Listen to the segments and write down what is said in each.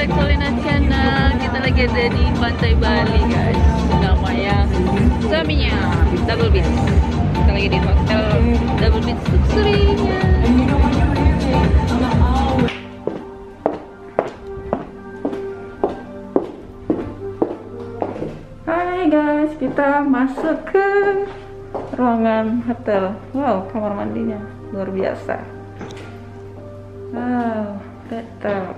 back Solina Channel. Kita lagi ada di Pantai Bali guys. Namanya Saminya Double Beach. Kita lagi di hotel Double Beach Luxury-nya. Hai guys, kita masuk ke ruangan hotel. Wow, kamar mandinya luar biasa. Wow, betul.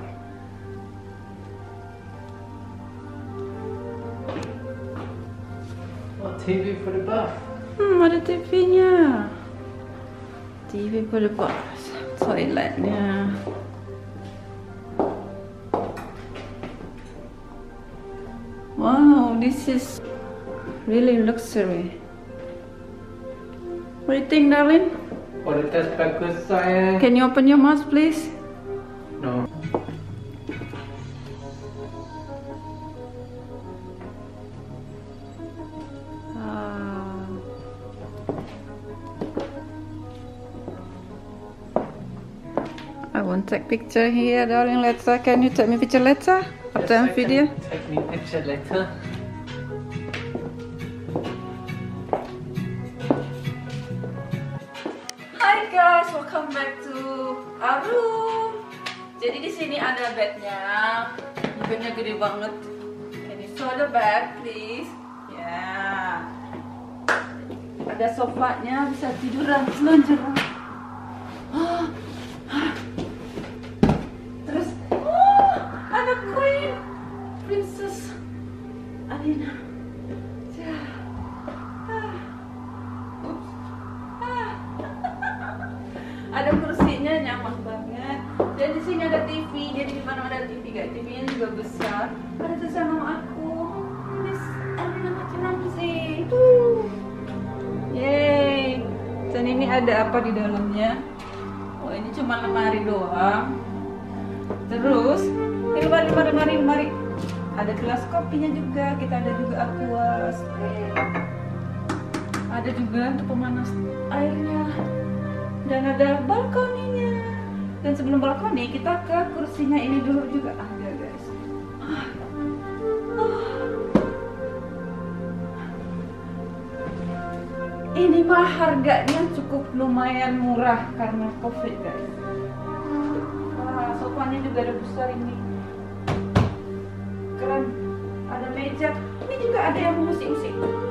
TV for the bath. Ada TV-nya. TV for the bath. Toiletnya. Wow, this is really luxury. What do you think, darling? Kualitas bagus sayang. Can you open your mouth, please? No. I won't take picture here, darling. Later, can you take me picture later? After Yes, I video. can take me picture later. Hi guys, welcome back to our room. Jadi di sini ada bednya. Bednya gede banget. Can you show the bed, please? Ya. Ada sofanya, bisa tiduran selonjoran. Terus, ada Queen, Princess Alina. Ada kursinya nyaman banget. Dan di sini ada TV. Jadi di mana ada TV guys. TV-nya juga besar. Ada tulisan nama aku, Miss Alina Ramzi. Yeay. Dan ini ada apa di dalamnya? Oh, ini cuma lemari doang. Terus ini lemari. Ada gelas kopinya juga. Kita ada juga aquas. Ada juga untuk pemanas airnya. Dan ada balkoninya. Dan sebelum balkoni kita ke kursinya ini dulu juga ada guys. Ini mah harganya cukup lumayan murah karena COVID guys. Sofanya juga ada besar ini. Keren. Ada meja. Ini juga ada yang musik-musik.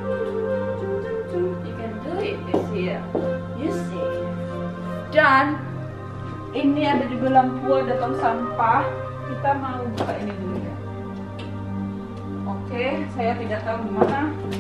You can do it this year. You see. Dan ini ada juga lampu, ada tong sampah. Kita mau buka ini dulu ya. Oke, saya tidak tahu di mana.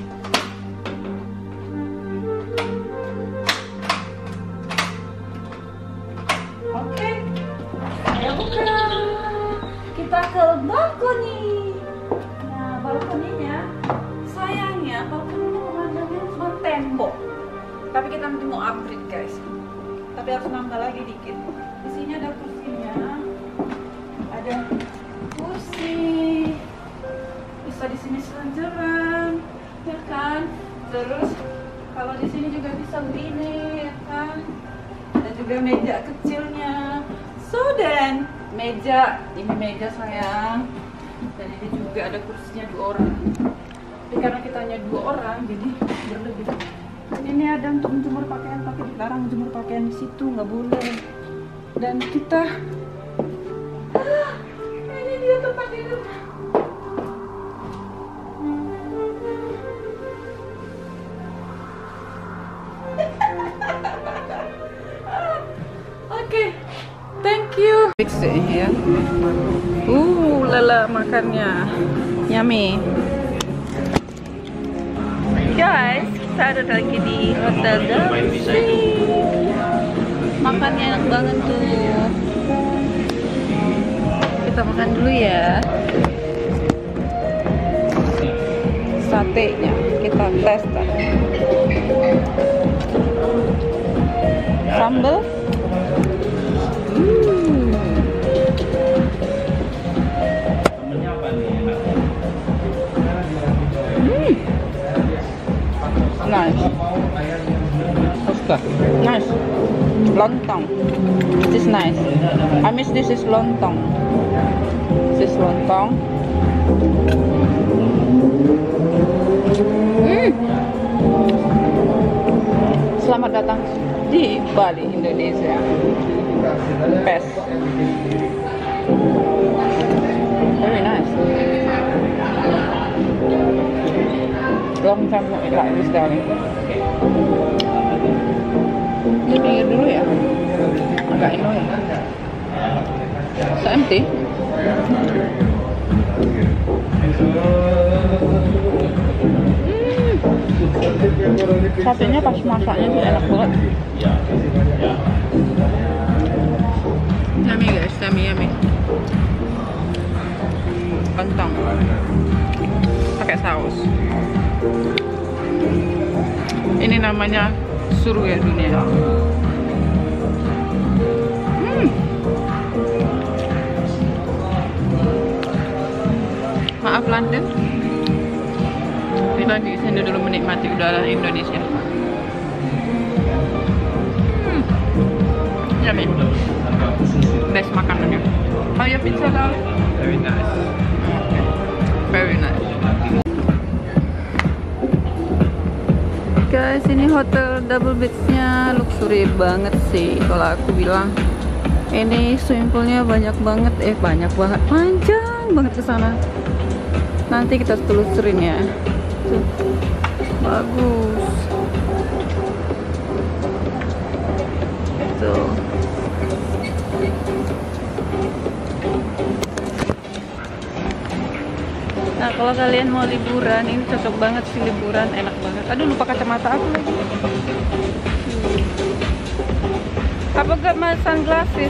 Oke, saya buka. Kita ke balkoni. Nah, balkoninya, sayangnya balkoninya pemandangannya cuma tembok. Tapi kita nanti mau upgrade guys. Tapi harus nambah lagi dikit. Di sini ada kursinya, ada kursi, bisa di sini selonjoran, ya kan? Terus kalau di sini juga bisa begini, ya kan? Ada juga meja kecilnya. So dan meja, ini meja sayang. Dan ini juga ada kursinya 2 orang. Tapi karena kita hanya 2 orang, jadi berlebih. Ini ada untuk menjemur pakaian, tapi dilarang menjemur pakaian di situ, nggak boleh. Dan kita, ini dia tempat tidur. Oke, thank you. Fix it ya. Lala makannya, yummy. Guys, kita ada lagi di hotel Double Beach. Makannya enak banget tuh. Kita makan dulu ya. Satenya kita tes. Sambal. Nice. Nice. Lontong. This is nice. I miss this is lontong. This is lontong. Selamat datang di Bali, Indonesia. Pes. Very nice. Long time not like this, darling. Ini pinggir dulu ya. Agak annoying. So empty. Satenya pas masaknya tuh enak banget. Yummy guys, yummy. Kentang pakai saus. Ini namanya surga dunia. Maaf London. Kita di sini dulu menikmati udara Indonesia. Yummy. Best makanannya. Oh ya, pizza darling. Very nice. Very nice. Guys, ini hotel double bedsnya luxury banget sih. Kalau aku bilang, ini swimming poolnya banyak banget, panjang banget ke sana. Nanti kita telusurin ya. Tuh, bagus. Tuh. Nah, kalau kalian mau liburan, ini cocok banget sih liburan, enak banget. Aduh, lupa kacamata aku lagi. Apa gak mas sunglasses?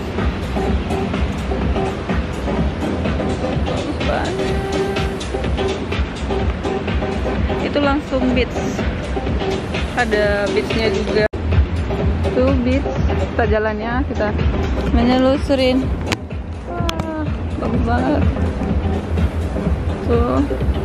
Bagus banget. Itu langsung beach. Ada beachnya juga. Tuh beach. Kita jalannya, kita menyelusurin. Wah, bagus banget. Tuh.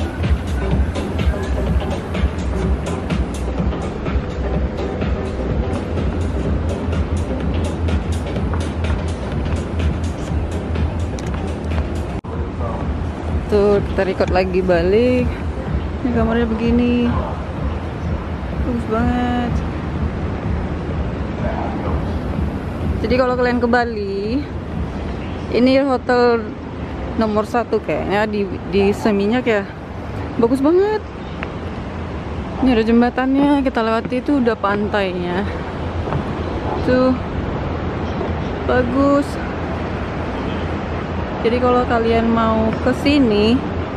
Tuh, kita record lagi balik. Ini kamarnya begini. Bagus banget. Jadi kalau kalian ke Bali, ini hotel nomor 1 kayaknya di Seminyak ya. Bagus banget. Ini ada jembatannya, kita lewati itu udah pantainya. Tuh. Bagus. Jadi kalau kalian mau ke sini,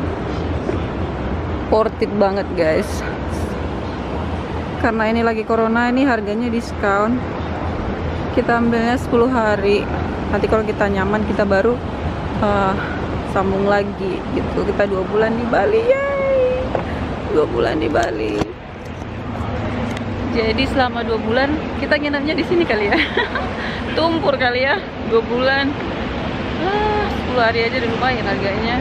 worth it banget guys. Karena ini lagi corona, ini harganya diskon. Kita ambilnya 10 hari. Nanti kalau kita nyaman, kita baru sambung lagi gitu. Kita 2 bulan di Bali, yay! 2 bulan di Bali. Jadi selama 2 bulan kita nginapnya di sini kali ya. Tumpur kali ya, 2 bulan. 10 hari aja udah lumayan harganya.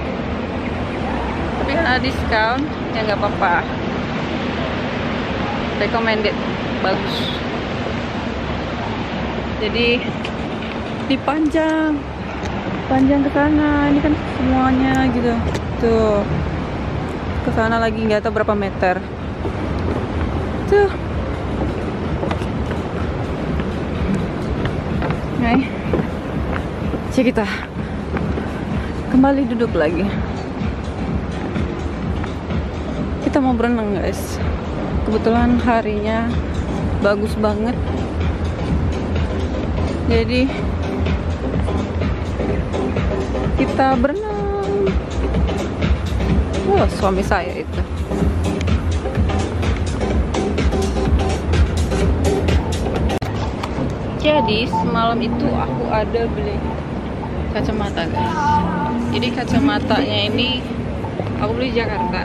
Tapi kan ada diskon, ya nggak apa-apa. Recommended, bagus. Jadi dipanjang ke sana, ini kan semuanya gitu. Tuh, ke sana lagi nggak tahu berapa meter. Tuh, nih, cek kita kembali duduk lagi. Kita mau berenang guys. Kebetulan harinya bagus banget. Jadi kita berenang. Wah, suami saya itu. Jadi semalam itu aku ada beli kacamata guys. Jadi kacamatanya ini aku beli di Jakarta.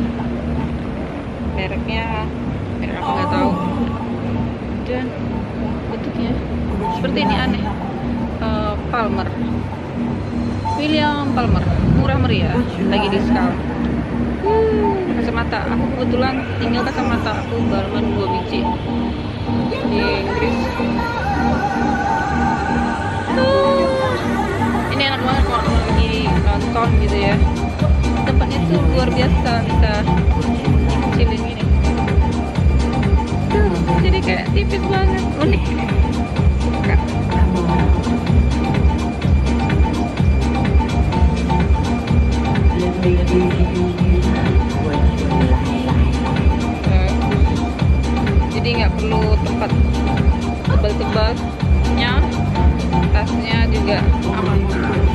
Mereknya merek aku nggak tahu. Dan bentuknya seperti ini aneh. Palmer. William Palmer, murah meriah, lagi diskon. Kacamata, aku kebetulan tinggal kacamata aku barengan 2 biji di Inggris. Ini enak banget kalau lagi nonton ton gitu ya. Tempatnya tuh luar biasa, bisa dikecilin gini. Tuh, jadi kayak tipis banget, unik. Suka. Jadi nggak perlu tempat tebal-tebalnya, tasnya juga aman.